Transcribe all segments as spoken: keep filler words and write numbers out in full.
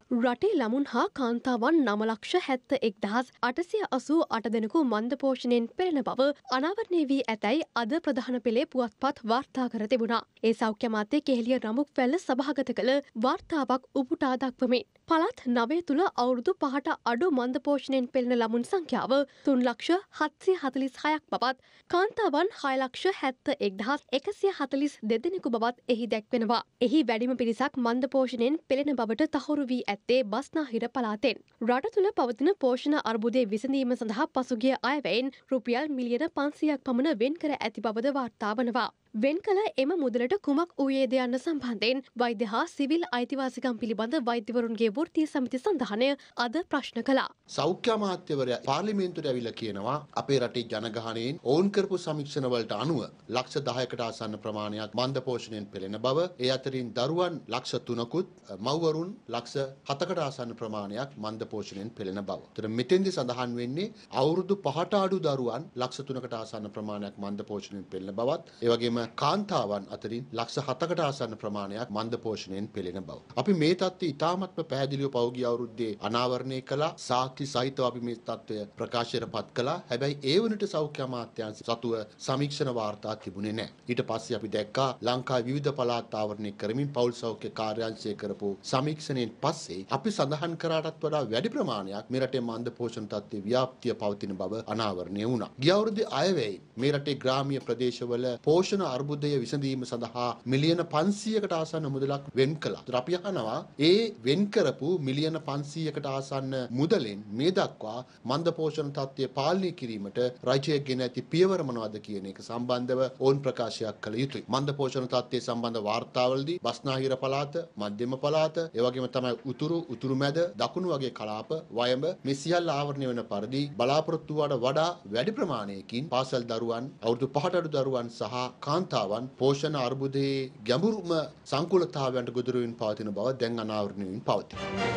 රටේ ළමුන් හා කාන්තාවන් නව ලක්ෂ හැත්ත එක්දහස් අටසිය අසූ අට දෙනෙකු මන්ද පෝෂණයෙන් පෙළෙන බව අනාවරණය වී ඇතැයි අද ප්‍රධාන පෙළේ පුවත්පත් වාර්තා කර තිබුණා. ඒ සෞඛ්‍ය අමාත්‍ය කෙහෙලිය රමුක්වැල්ල සභාගත කළ වාර්තාවක් උපුටා දක්වමින් පළාත් නවය තුළ අවුරුදු පහට අඩු මන්ද පෝෂණයෙන් පෙළෙන ළමුන් සංඛ්‍යාව තුන් ලක්ෂ හත්සිය හතළිස් හයක් බවත් කාන්තාවන් හය ලක්ෂ හැත්ත එක්දහස් එකසිය හතළිස් දෙදෙනෙකු බවත් එහි දැක්වෙනවා. එහි වැඩිම පිරිසක් මන්ද පෝෂණයෙන් පෙළෙන බවට තහවුරු වී ඇත්තේ බස්නාහිර පළාතෙන්. රට තුළ පවතින පෝෂණ අර්බුදය විසඳීම සඳහා පසුගිය අයවැයෙන් රුපියල් මිලියන පන්සියයක් පමණ වෙන් කර ඇති බවද වාර්තා වනවා. වෙන් කළ එම මුදලට කුමක් වූයේද යන්න සම්බන්ධයෙන් වෛද්‍ය හා සිවිල් අයිතිවාසිකම් පිළිබඳ වෛද්‍යවරුන්ගේ වෘත්තීය සමිති සඳහනය අද ප්‍රශ්න කළා. සෞඛ්‍ය අමාත්‍යවරයා පාර්ලිමේන්තුවට ඇවිල්ලා කියනවා අපේ රටේ ජනගහනයෙන් ඔවුන් කරපු සමීක්ෂණ වලට අනුව ලක්ෂ දහයකට ආසන්න ප්‍රමාණයක් මන්ද පෝෂණයෙන් පෙළෙන බව, ඒ අතරින් දරුවන් ලක්ෂ තුනකුත් මව්වරුන් ලක්ෂ හතකට ආසන්න ප්‍රමාණයක් මන්ද පෝෂණයෙන් පෙළෙන බව. ඒතර මෙතෙන්දී සඳහන් වෙන්නේ අවුරුදු පහට අඩු දරුවන් ලක්ෂ තුනකට ආසන්න ප්‍රමාණයක් මන්ද පෝෂණයෙන් පෙළෙන බවත්, ඒ වගේම කාන්තාවන් අතරින් ලක්ෂ හතකට ආසන්න ප්‍රමාණයක් මන්ද පෝෂණයෙන් පෙළෙන බව. අපි මේ තත්ත්වය ඉතාමත්ම පැහැදිලිව පෞගිය අවුරුද්දේ අනාවරණය කළා. සාක්ෂි සහිතව අපි මේ තත්ත්වය ප්‍රකාශයටපත් කළා. හැබැයි ඒ වුණට සෞඛ්‍ය අමාත්‍යාංශ සතුව සමීක්ෂණ වාර්තා තිබුණේ නැහැ. ඊට පස්සේ අපි දැක්කා ලංකාවේ විවිධ පළාත් ආවරණය කරමින් පෞල් සෞඛ්‍ය කාර්යාංශය කරපු සමීක්ෂණයෙන් පස්සේ අපි සඳහන් කරාටත් වඩා වැඩි ප්‍රමාණයක් මේ රටේ මන්ද පෝෂණ තත්ත්වයේ ව්‍යාප්තිය පවතින බව අනාවරණය වුණා. ගිය අවුරුද්දේ අයවැයෙන් මේ රටේ ග්‍රාමීය ප්‍රදේශවල පෝෂණ අර්බුදය විසඳීම සඳහා මිලියන පන්සියයකට ආසන්න මුදලක් වෙන් කළා. අපි අහනවා ඒ වෙන් කරපු මිලියන පන්සියයකට ආසන්න මුදලෙන් මේ දක්වා මන්ද පෝෂණ තත්ත්වය පාලනය කිරීමට රජය ගෙන ඇති පියවර මොනවද කියන එක සම්බන්ධව ඕන් ප්‍රකාශයක් කළ යුතුයි. මන්ද පෝෂණ තත්ත්වයේ සම්බන්ධ වාර්තාවලදී බස්නාහිර පළාත, මධ්‍යම පළාත, ඒ වගේම තමයි උතුරු, උතුරු මැද, දකුණු වගේ කලාප, වයඹ මේ සියල්ල ආවරණය වෙන පරිදි බලාපොරොත්තු වඩා වඩා වැඩි ප්‍රමාණයකින් පාසල් දරුවන්, අවුරුදු පහට අඩු දරුවන් සහ කාන්තාවන් පෝෂණ අර්බුදයේ ගැඹුරුම සංකූලතාවයන්ට ගොදුරු වෙමින් පවතින බව දැන් අනාවරණය වෙමින් පවතී.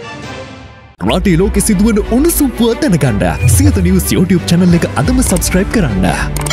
රටේ ලෝකෙ සිදුවන උණුසුම් පුවත් දැනගන්න සියත නිවුස් YouTube channel එක අදම subscribe කරන්න.